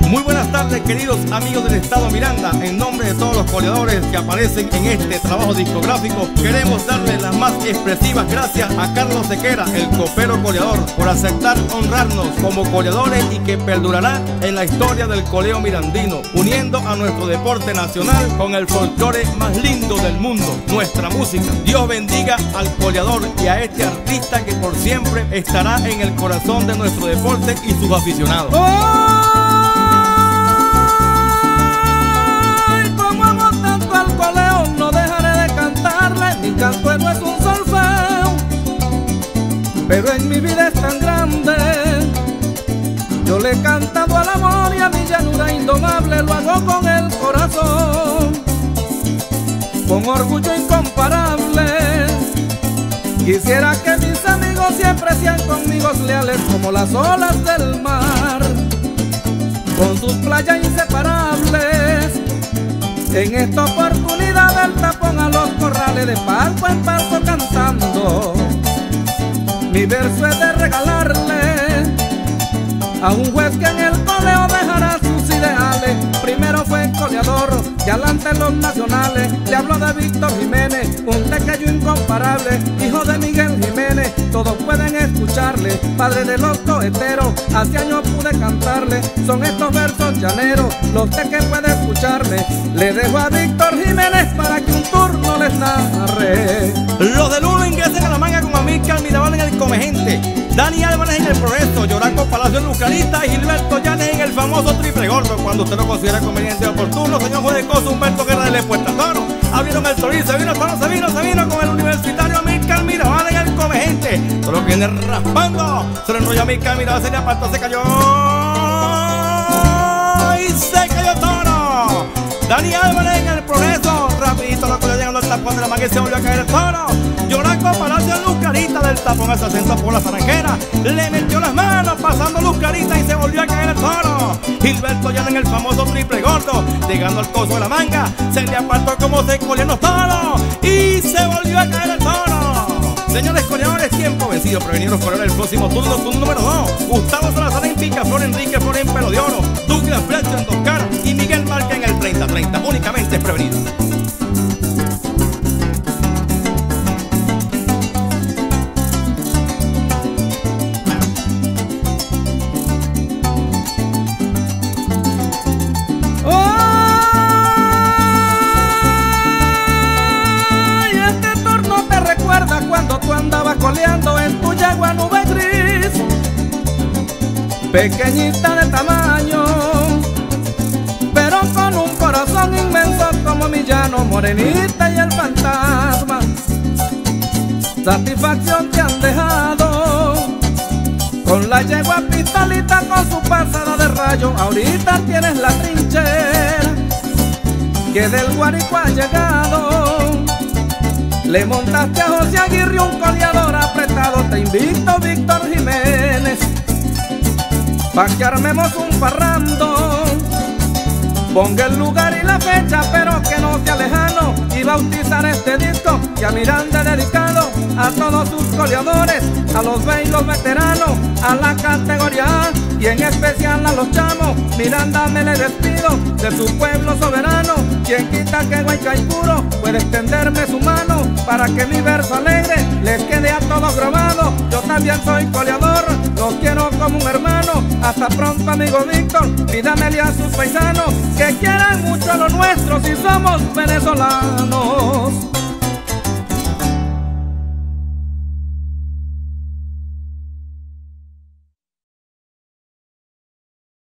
Muy buenas tardes, queridos amigos del Estado Miranda. En nombre de todos los coleadores que aparecen en este trabajo discográfico, queremos darle las más expresivas gracias a Carlos Sequera, el copero coleador, por aceptar honrarnos como coleadores y que perdurará en la historia del coleo mirandino, uniendo a nuestro deporte nacional con el folclore más lindo del mundo, nuestra música. Dios bendiga al coleador y a este artista que por siempre estará en el corazón de nuestro deporte y sus aficionados. Mi canto no es un solfeo, pero en mi vida es tan grande. Yo le he cantado al amor y a mi llanura indomable lo hago con el corazón, con orgullo incomparable. Quisiera que mis amigos siempre sean conmigo leales como las olas del mar, con sus playas inseparables. En esta oportunidad del tapón a los corrales, de palco en palco cantando, mi verso es de regalarle a un juez que en el coleo dejará sus ideales. Primero fue coleador y adelante los nacionales. Le hablo de Víctor Jiménez, un tequeño incomparable, hijo de Miguel Jiménez, todos pueden escucharle, padre de los coheteros, hace años pude cantarle. Son estos versos llaneros los que puede escucharme. Le dejo a Víctor Jiménez para que un turno les narre. Los del uno ingresen a la manga con Amílcar Mirabal en el Comegente, Dani Álvarez en el Progreso, Yoranco Palacio en Lucarita y Gilberto Llanes en el famoso Triple Gordo. Cuando usted lo considera conveniente y oportuno, señor juez de Coso, Humberto Guerra de Puerta Toro, abrieron el Toril, se vino con el universitario Amílcar Mirabal en el Comegente. Todo lo que viene raspando, se lo enrolla Amílcar Mirabal, se le apartó, se cayó y se cayó Toro. Dani Álvarez en el Progreso, rapidito lo que llegando al tapón de la manga y se volvió a caer el Toro. Yoranco Palacio en Lucarita, del tapón hacia el centro por la Zaranjera, le metió las manos pasando Lucarita y se volvió a caer el Toro. Gilberto Llanes en el famoso Triple Gordo, llegando al Coso de la manga, se le apartó como se colían los toros y se volvió a caer el Toro. Señores coleadores, tiempo vencido, prevenir los coleadores del próximo turno, turno número 2. Gustavo Salazar en Picaflor, Enrique Flor en Pelo de Oro, Douglas Flecha en Toscar y Miguel Marca en el 30-30, únicamente es prevenido. Cuando tú andabas coleando en tu yagua nube gris, pequeñita de tamaño, pero con un corazón inmenso como mi llano, morenita y el fantasma. Satisfacción te han dejado con la yegua pistolita con su pasada de rayo. Ahorita tienes la trinchera que del Guárico ha llegado. Le montaste a José Aguirre un coleador apretado. Te invito, Víctor Jiménez, pa' que armemos un parrando. Ponga el lugar y la fecha, pero que no sea lejano, y bautizar este disco que a Miranda he dedicado a todos sus coleadores, a los los veteranos, a la categoría A y en especial a los chamos. Miranda me le despido de su pueblo soberano. Quien quita que Guaycaipuro puede extenderme su mano para que mi verso alegre les quede a todos grabado. Yo también soy coleador, los quiero como un hermano. Hasta pronto, amigo Víctor, pídamele a sus paisanos que quieran mucho a lo nuestro si somos venezolanos.